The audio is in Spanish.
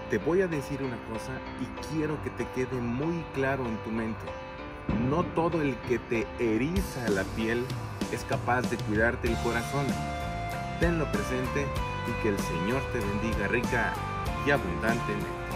Te voy a decir una cosa y quiero que te quede muy claro en tu mente. No todo el que te eriza la piel es capaz de cuidarte el corazón. Tenlo presente y que el Señor te bendiga rica y abundantemente.